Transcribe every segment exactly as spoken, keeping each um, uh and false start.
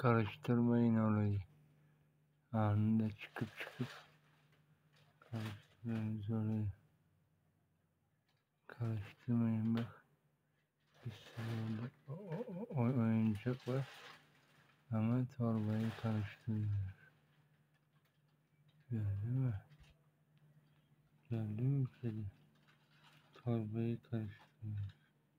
Karıştırmayın orayı. Anında çıkıp çıkıp karıştırıyoruz orayı. Karıştırmayın bak. Bir sürü orada o- o- o- oyuncak var. Ama torbayı karıştırıyor. Gördün mü? Gördün mü kedi? Torbayı karıştırıyor.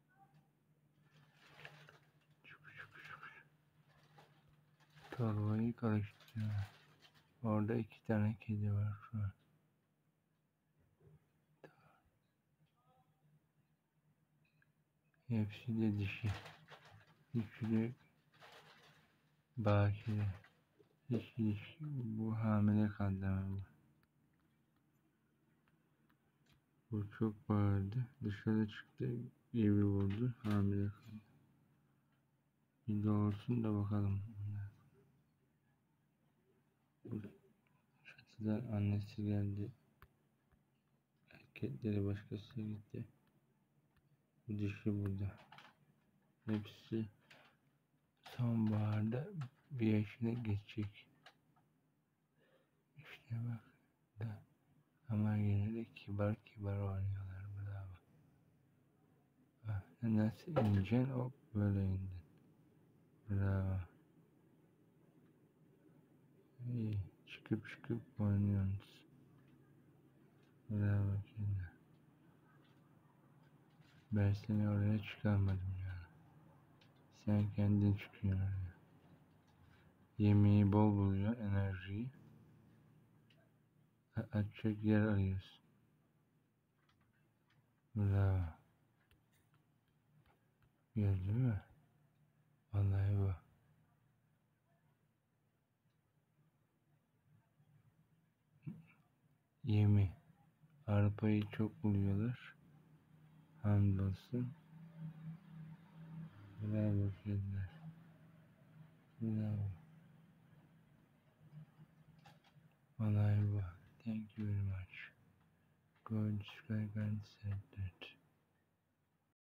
Torbayı karıştırıyor. Orada iki tane kedi var şu an. Hepsi de dişi. Üçü de bakire. Hiç hiç bu hamile kaldı ama bu. Bu çok bağırdı. Dışarı çıktı. Evi vurdu. Hamile kaldı. Bir doğursun da bakalım. Bu çatıda annesi geldi. Erkekleri başkası gitti. Bu dişi burada. Hepsi sonbaharda bir yaşına geçecek. İşte bak da. Ama yine de kibar kibar oynuyorlar. Bravo. Bak, nasıl ineceksin? Hop böyle indin. Bravo. İyi. Çıkıp çıkıp oynuyorsunuz. Bravo kedi. Ben seni oraya çıkarmadım ya. Sen kendin çıkıyorsun oraya. Yemeği bol buluyor, enerjiyi. A- Açacak yer arıyorsun. Bravo. Gördün mü? Vallahi bu. Yemi. Arpayı çok buluyorlar. Hamdolsun. Bravo kediler. Bravo. Vallahi bu. Thank you very much. Good, Sky said that.